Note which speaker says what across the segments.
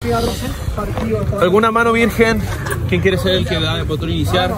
Speaker 1: ¿Alguna mano virgen? ¿Quién quiere ser el que da el botón iniciar?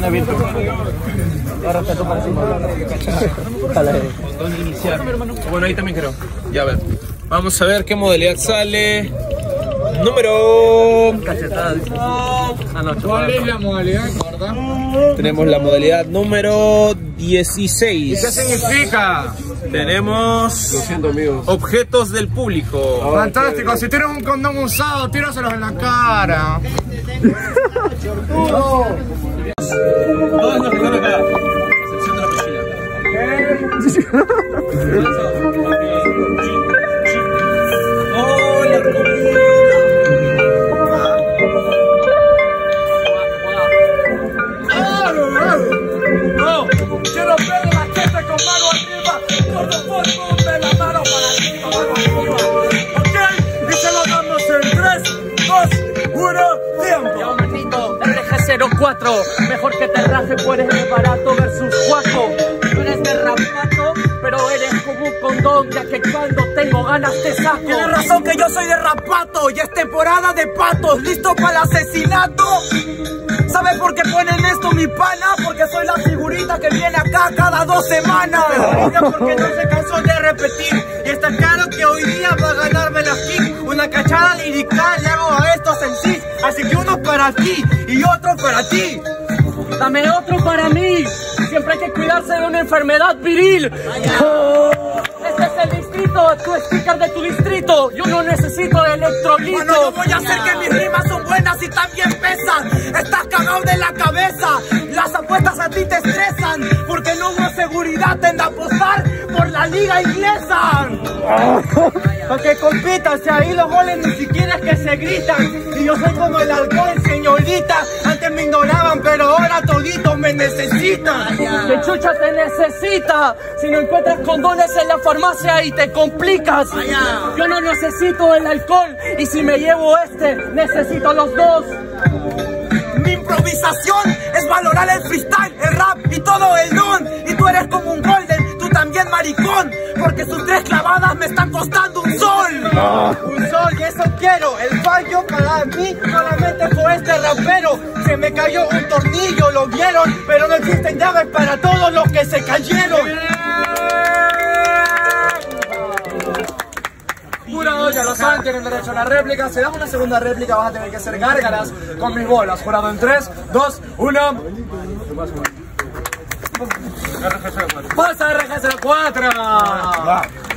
Speaker 1: Botón iniciar. Bueno, ahí también creo. Ya a ver. Vamos a ver qué modalidad sale. Número...
Speaker 2: ¿Cuál es la modalidad, gorda?
Speaker 1: Tenemos la modalidad número 16.
Speaker 2: ¿Y qué significa?
Speaker 1: Tenemos...
Speaker 3: Lo siento, amigos.
Speaker 1: Objetos del público.
Speaker 2: Fantástico, si tienes un condón usado, tíraselos en la cara.
Speaker 1: Todos los que están acá, excepción de la piscina. Hola,
Speaker 4: no, quiero ver la gente con mano arriba, todo por de la mano para arriba, mano arriba. Ok, y se lo damos en 3, 2, 1, tiempo. Yo, manito, RG04, mejor que te raje, puedes de barato versus Juaco. Tú eres de rapato, pero eres como un condón, ya que cuando tengo ganas te saco. Tienes razón que yo soy de rapato, y es temporada de patos, listo para el asesinato. ¿Sabes por qué ponen esto, mi pana? Porque soy la figurita que viene acá cada 2 semanas. Porque no se cansó de repetir. Y está claro que hoy día va a ganarme la kick. Una cachada lirical le hago a estos en sí. Así que uno para ti y otro para ti. Dame otro para mí. Siempre hay que cuidarse de una enfermedad viril. Este es el distrito, tu sticker de tu distrito. Yo no necesito electrolito. Bueno, yo voy a hacer que mis rimas son buenas y también pesan. Estás cagado de la cabeza. Las apuestas a ti te estresan. Porque no hubo seguridad en apostar por la liga inglesa. Para que compitas, si ahí los goles ni siquiera es que se gritan. Y yo soy como el alcohol, señorita. Antes me ignoraban, pero ahora toditos me necesitan. Que chucha te necesita. Si no encuentras condones en la farmacia y te complicas. Yo no necesito el alcohol. Y si me llevo este, necesito los dos. Mi improvisación es valorar el freestyle, el rap y todo el don. Y tú eres como un golden, tú también maricón. Porque sus 3 clavadas me están costando un sol. Un sol, y eso quiero. El fallo para mí solamente fue este rapero. Se me cayó un tornillo, lo vieron. Pero no existen llaves para todos los que se cayeron. Jurado, ya lo saben, tienen derecho a la réplica. Si damos una segunda réplica vas a tener que hacer gárgaras con mis bolas. Jurado en 3, 2, 1. Pasa RG04.